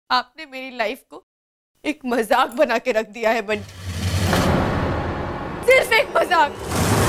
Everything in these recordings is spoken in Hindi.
आपने मेरी लाइफ को एक मजाक बना के रख दिया है बंटी, सिर्फ एक मजाक।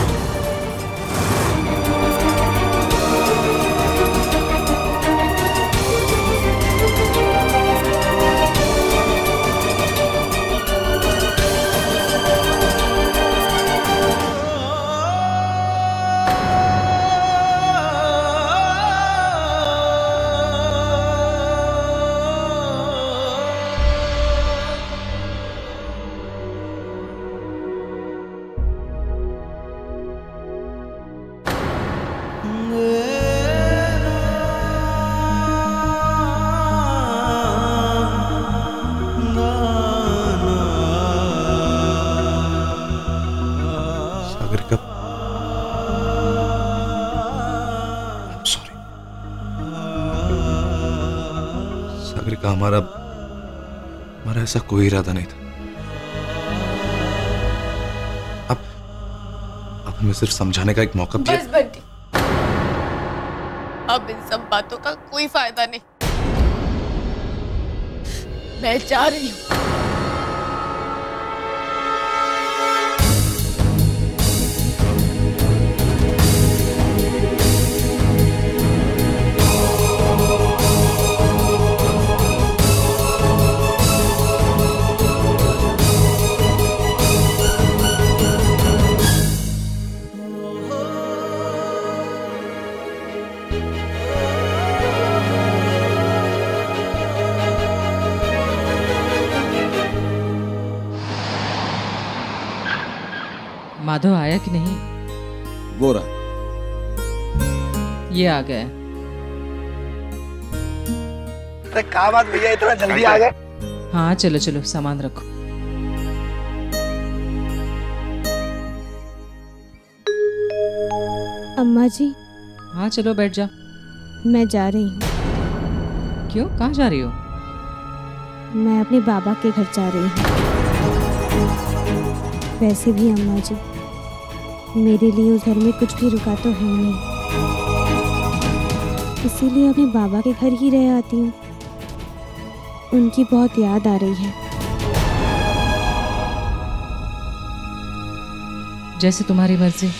सागरिका, हमारा ऐसा कोई इरादा नहीं था। अब हमें सिर्फ समझाने का एक मौका दिया। बस बंटी, अब इन सब बातों का कोई फायदा नहीं। मैं जा रही हूँ। माधव आया कि नहीं? वो रहा। ये आ गया। अरे क्या बात भैया, इतना जल्दी आ गए? हाँ चलो चलो, सामान रखो। अम्मा जी। हाँ चलो बैठ जा। मैं जा रही हूँ। क्यों, कहाँ जा रही हो? मैं अपने बाबा के घर जा रही हूँ। वैसे भी अम्मा जी, मेरे लिए उस घर में कुछ भी रुका तो है नहीं, इसीलिए अपने बाबा के घर ही रह आती हूँ। उनकी बहुत याद आ रही है। जैसे तुम्हारी मर्जी।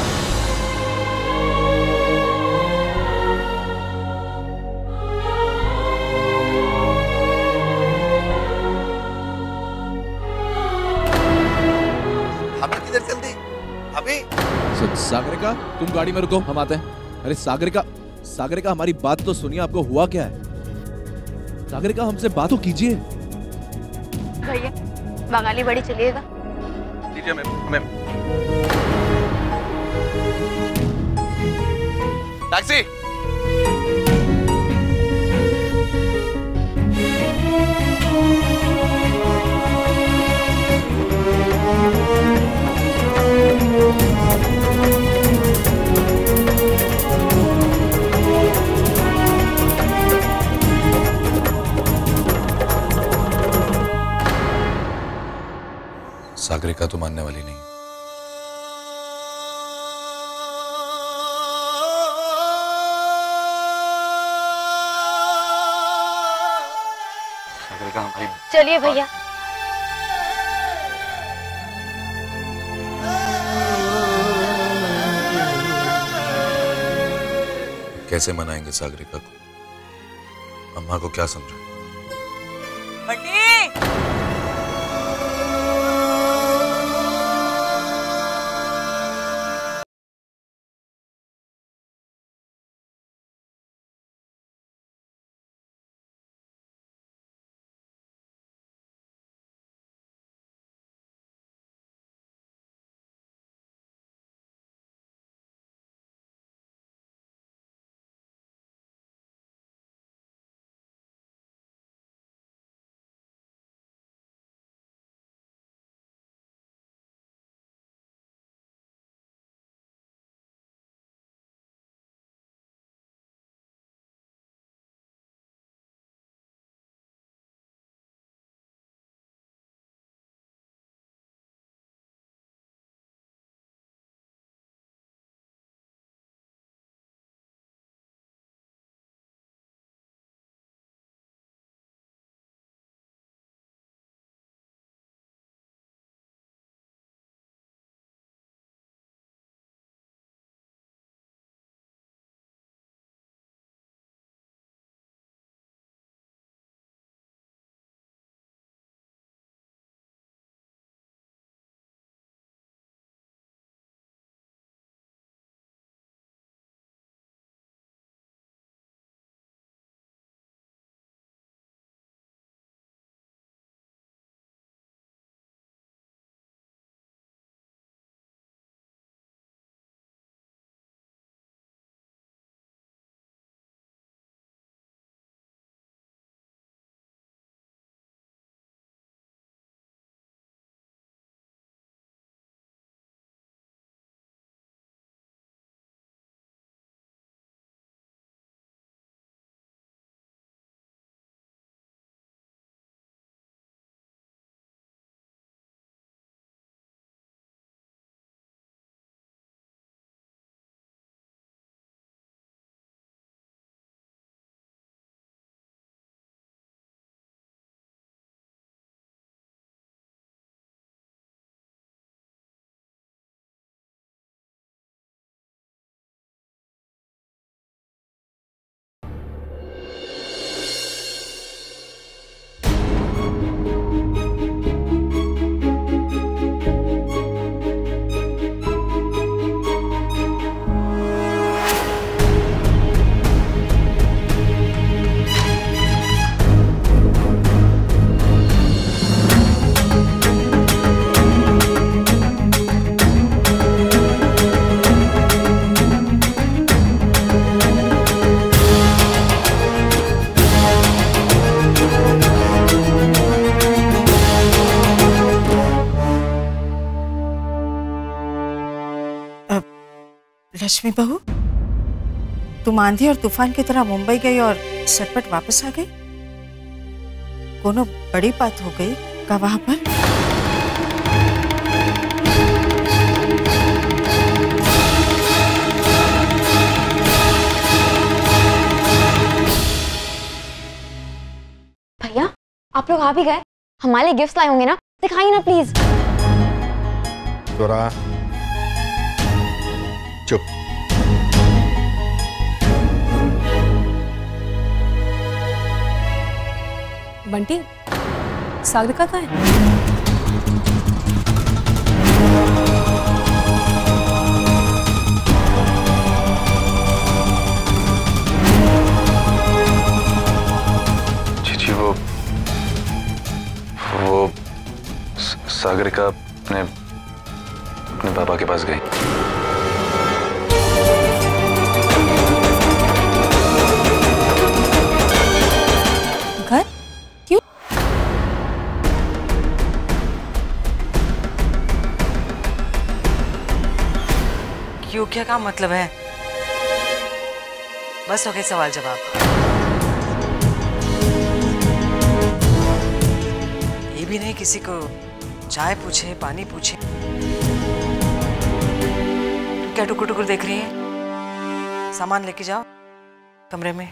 सागरिका, तुम गाड़ी में रुको, हम आते हैं। अरे सागरिका हमारी बात तो सुनिए, आपको हुआ क्या है? सागरिका हमसे बात तो कीजिए। भैया बंगाली बड़ी चलिएगा। लीजिए मैम। टैक्सी। सागरिका तो मानने वाली नहीं। सागरिका हमारी। चलिए भैया। कैसे मनाएंगे सागरिका को? अम्मा को क्या समझाएं? रश्मि बहू, तुम आंधी और तूफान की तरह मुंबई गई और झटपट वापस आ गई। कोनो बड़ी बात हो गई का वहां पर? भैया, आप लोग आ भी गए? हमारे लिए गिफ्ट्स लाए होंगे ना, दिखाइए ना प्लीज। दोरा, चुप। बंटी, सागरिका कहाँ है? जीजी वो सागरिका अपने पापा के पास गई। घर? क्यों? क्यों क्या का मतलब है? बस हो गए सवाल जवाब। ये भी नहीं किसी को चाय पूछे, पानी पूछे। तुम क्या टुकुर टुकुर देख रही है? सामान लेके जाओ कमरे में।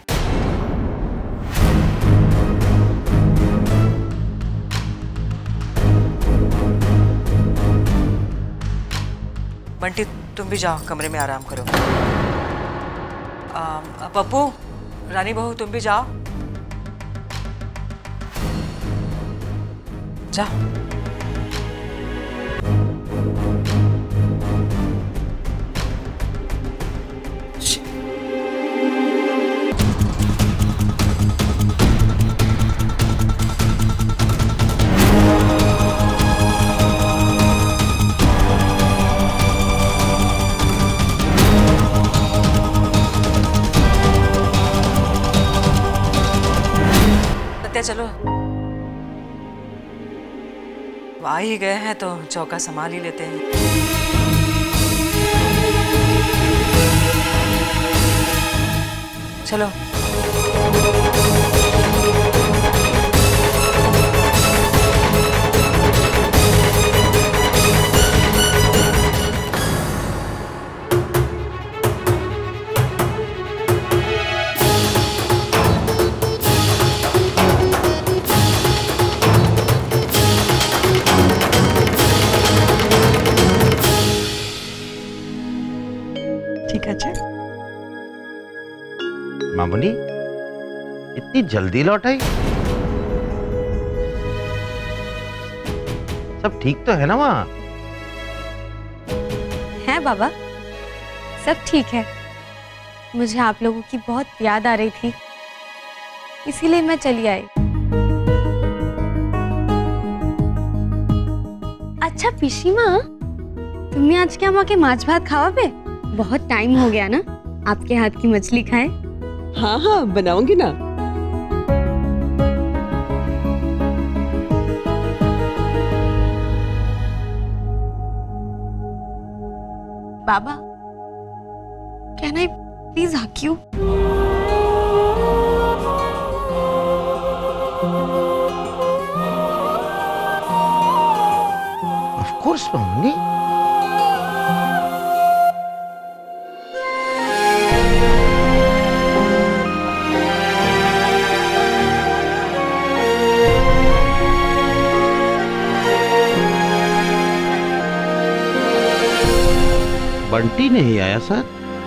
बंटी तुम भी जाओ कमरे में आराम करो। पप्पू, रानी बहू तुम भी जाओ। जाओ। चलो, आ ही गए हैं तो चौका संभाल ही लेते हैं। चलो। मामूनी, इतनी जल्दी लौट आई? सब ठीक तो है ना वहाँ? है बाबा, सब ठीक है। मुझे आप लोगों की बहुत याद आ रही थी, इसीलिए मैं चली आई। अच्छा पिशीमा, तुमने आज क्या माँ के माछ भात खावा पे? बहुत टाइम हो गया ना आपके हाथ की मछली खाए। हाँ हाँ बनाऊंगी ना। बाबा, can I please hug you? Of course मामूनी। बंटी नहीं आया सर?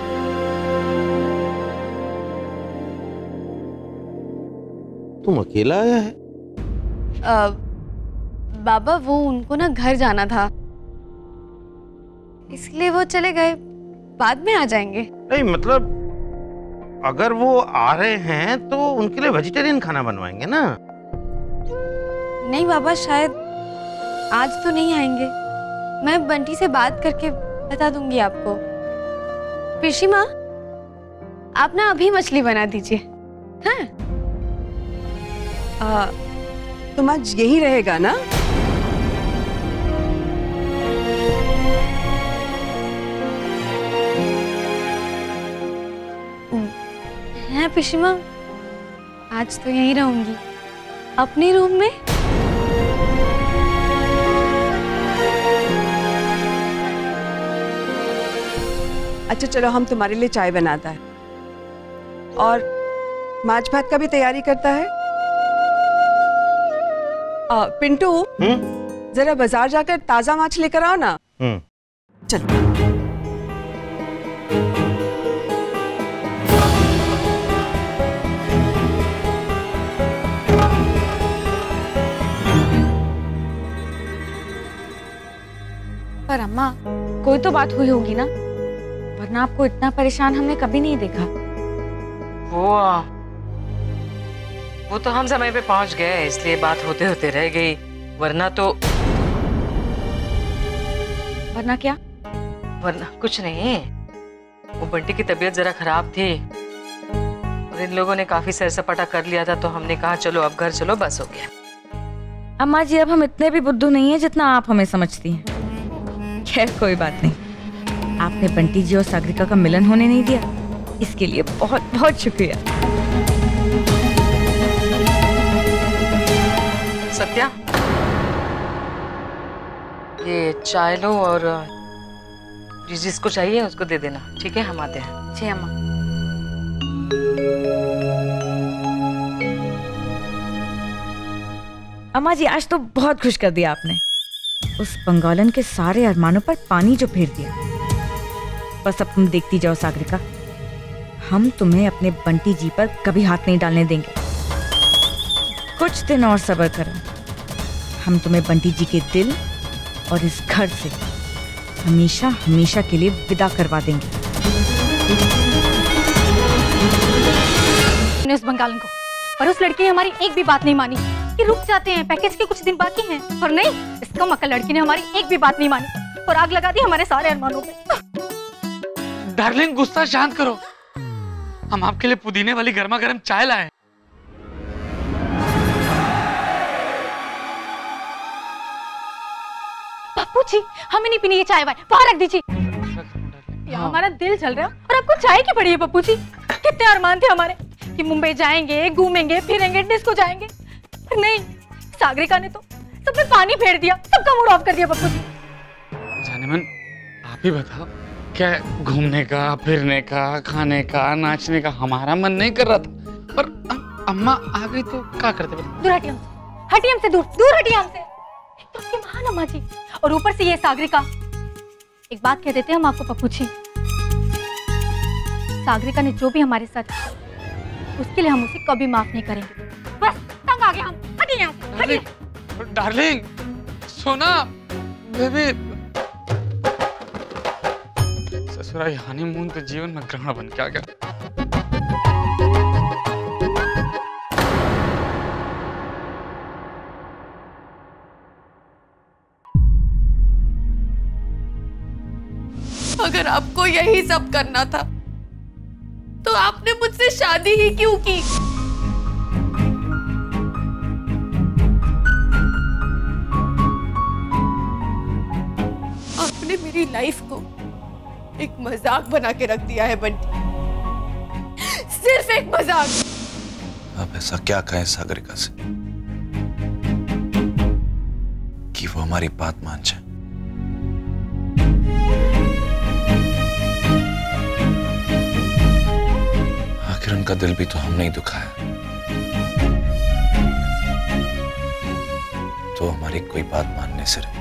तुम अकेला आया है? बाबा वो उनको ना घर जाना था, इसलिए वो चले गए, बाद में आ जाएंगे। नहीं मतलब अगर वो आ रहे हैं तो उनके लिए वेजिटेरियन खाना बनवाएंगे ना? नहीं बाबा, शायद आज तो नहीं आएंगे। मैं बंटी से बात करके बता दूंगी आपको। पिशी माँ, आप ना अभी मछली बना दीजिए। हाँ? तुम आज यही रहेगा ना? सकूं? हैं पिशीमा, आज तो यहीं रहूंगी अपने रूम में। अच्छा चलो, हम तुम्हारे लिए चाय बनाता है और माछ भात का भी तैयारी करता है। पिंटू, जरा बाजार जाकर ताजा माछ लेकर आओ ना। चलो। पर अम्मा, कोई तो बात हुई होगी ना, वरना आपको इतना परेशान हमने कभी नहीं देखा। वो तो हम समय पे पहुंच गए, इसलिए बात होते होते रह गई, वरना तो। वरना क्या? वरना कुछ नहीं, वो बंटी की तबीयत जरा खराब थी और इन लोगों ने काफी सैर सपाटा कर लिया था, तो हमने कहा चलो अब घर चलो, बस हो गया। अम्मा जी, अब हम इतने भी बुद्धू नहीं है जितना आप हमें समझती हैं। खैर कोई बात नहीं, आपने बंटी जी और सागरिका का मिलन होने नहीं दिया, इसके लिए बहुत बहुत शुक्रिया। सत्या, ये चाय लो और जिसको चाहिए उसको दे देना, ठीक है? हम आते हैं। जी अम्मा। अम्मा जी, आज तो बहुत खुश कर दिया आपने। उस बंगालन के सारे अरमानों पर पानी जो फेर दिया। बस अब तुम देखती जाओ सागरिका, हम तुम्हें अपने बंटी जी पर कभी हाथ नहीं डालने देंगे। कुछ दिन और सब्र करो, हम तुम्हें बंटी जी के दिल और इस घर से हमेशा हमेशा के लिए विदा करवा देंगे। उस बंगालन को, पर उस लड़की ने हमारी एक भी बात नहीं मानी कि रुक जाते हैं, पैकेज के कुछ दिन बाकी हैं। और नहीं, इसका मक्का लड़की ने हमारी एक भी बात नहीं मानी और आग लगा दी हमारे सारे अरमानों पे। डार्लिंग, गुस्सा शांत करो, हम आपके लिए पुदीने वाली गर्मा गर्म चाय लाए। पप्पू जी, हमें नहीं पीनी ये चाय वाय, बाहर रख दीजिए। हमारा दिल चल रहा है और आपको चाय की पड़ी है पप्पू जी। कितने अरमान थे हमारे कि मुंबई जाएंगे, घूमेंगे फिरेंगे, डिस्को जाएंगे, नहीं, सागरिका ने तो सब में पानी फेर दिया, सबका मूड ऑफ कर दिया पप्पू जी। जाने मन, आप ही बताओ, क्या घूमने का, फिरने का, खाने का, नाचने का हमारा मन नहीं कर रहा था, पर अम्मा आ गई तो क्या करते? दूर हटिए हमसे, हटिए हमसे, दूर दूर हटिए हमसे। तो आपकी महान अम्मा जी, और ऊपर से ये सागरिका। एक बात कह देते हैं हम आपको पप्पू जी, सागरिका ने जो भी हमारे साथ किया, उसके लिए हम उसे कभी माफ नहीं करेंगे। बस तंग आ गए हम, हटिए यहाँ से, हटिए। डार्लिंग, सोना, बेबी, ससुराल हनीमून तो जीवन में ग्रहण बन के आ गया। अगर आपको यही सब करना था तो आपने मुझसे शादी ही क्यों की? आपने मेरी लाइफ को एक मजाक बना के रख दिया है बंटी, सिर्फ एक मजाक। आप ऐसा क्या कहें सागरिका से कि वो हमारी बात मान जाए? आखिर उनका दिल भी तो हमने ही दुखाया, तो हमारी कोई बात मानने से रहे।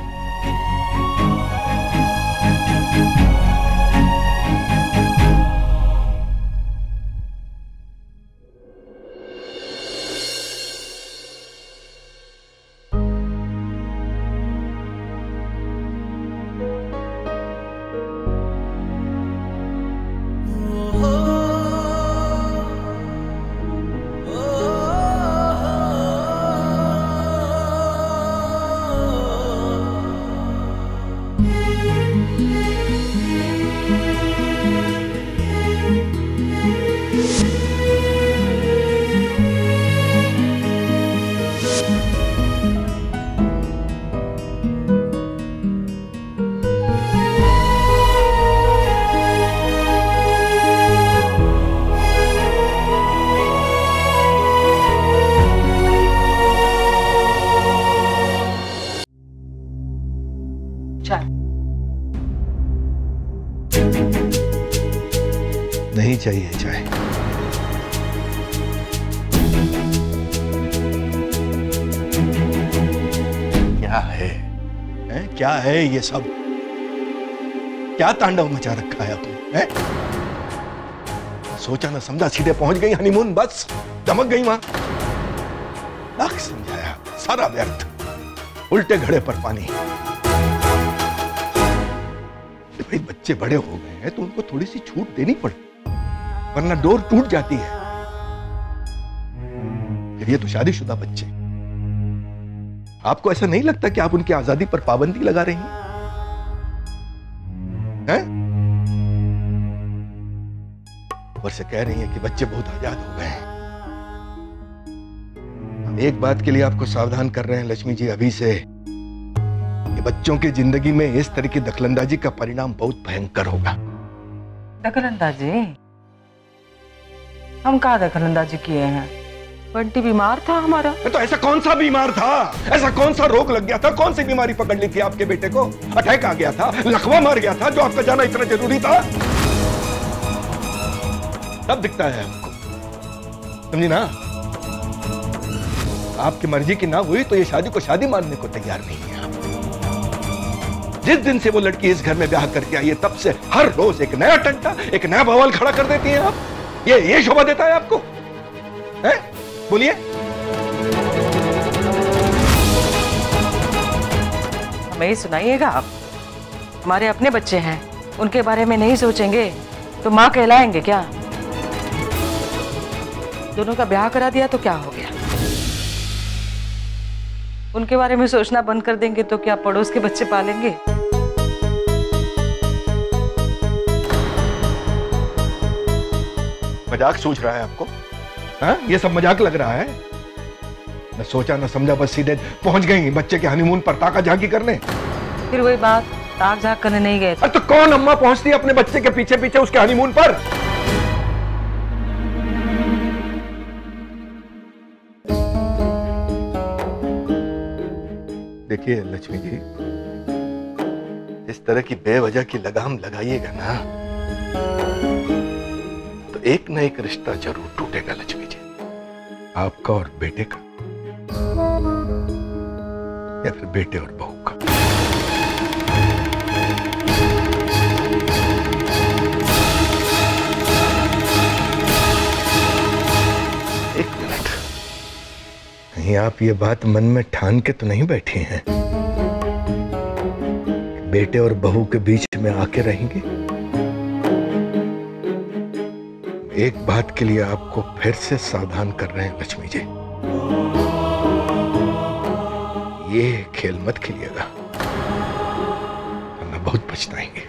चाहिए चाय। क्या है? क्या है ये सब? क्या तांडव मचा रखा है आपने? सोचा ना समझा, सीधे पहुंच गई हनीमून, बस चमक गई वहां। लाख समझाया, सारा व्यर्थ, उल्टे घड़े पर पानी। भाई बच्चे बड़े हो गए हैं तो उनको थोड़ी सी छूट देनी पड़ती, वरना डोर टूट जाती है। फिर ये तो शादीशुदा बच्चे, आपको ऐसा नहीं लगता कि आप उनकी आजादी पर पाबंदी लगा रही हैं? ऊपर से कह रही हैं कि बच्चे बहुत आजाद हो गए हैं। हम एक बात के लिए आपको सावधान कर रहे हैं लक्ष्मी जी अभी से, कि बच्चों की जिंदगी में इस तरह की दखलंदाजी का परिणाम बहुत भयंकर होगा। दखलंदाजी? हम कहाँ दखलंदाजी किए हैं? बंटी बीमार था हमारा। तो ऐसा कौन सा बीमार था? ऐसा कौन सा रोग लग गया था? कौन सी बीमारी पकड़ ली थी आपके बेटे को? अटैक आ गया था? लकवा मार गया था जो आपका जाना इतना जरूरी था? तब दिखता है हमको, समझी ना? आपकी मर्जी की ना हुई तो ये शादी को शादी मानने को तैयार नहीं है आप। जिस दिन से वो लड़की इस घर में ब्याह करके आई है तब से हर रोज एक नया टंटा, एक नया बवाल खड़ा कर देती हैं आप। ये शोभा देता है आपको? हैं? बोलिए। हमें ही सुनाइएगा आप। हमारे अपने बच्चे हैं, उनके बारे में नहीं सोचेंगे तो माँ कहलाएंगे क्या? दोनों का ब्याह करा दिया तो क्या हो गया? उनके बारे में सोचना बंद कर देंगे तो क्या पड़ोस के बच्चे पालेंगे? मजाक सूझ रहा है आपको? हाँ? ये सब मजाक लग रहा है? न सोचा न समझा, बस सीधे पहुंच गई बच्चे के हनीमून पर ताका झांकी करने। फिर वही बात, ताक झांक करने नहीं गए। तो कौन अम्मा पहुंचती है अपने बच्चे के पीछे पीछे उसके हनीमून पर? देखिए लक्ष्मी जी, इस तरह की बेवजह की लगाम लगाइएगा ना तो एक ना एक रिश्ता जरूर टूटेगा लक्ष्मी जी, आपका और बेटे का, या फिर बेटे और बहू का। एक मिनट, कहीं आप ये बात मन में ठान के तो नहीं बैठी हैं बेटे और बहू के बीच में आके रहेंगे? एक बात के लिए आपको फिर से सावधान कर रहे हैं लक्ष्मी जी, ये खेल मत खेलिएगा वरना बहुत पछताएंगे।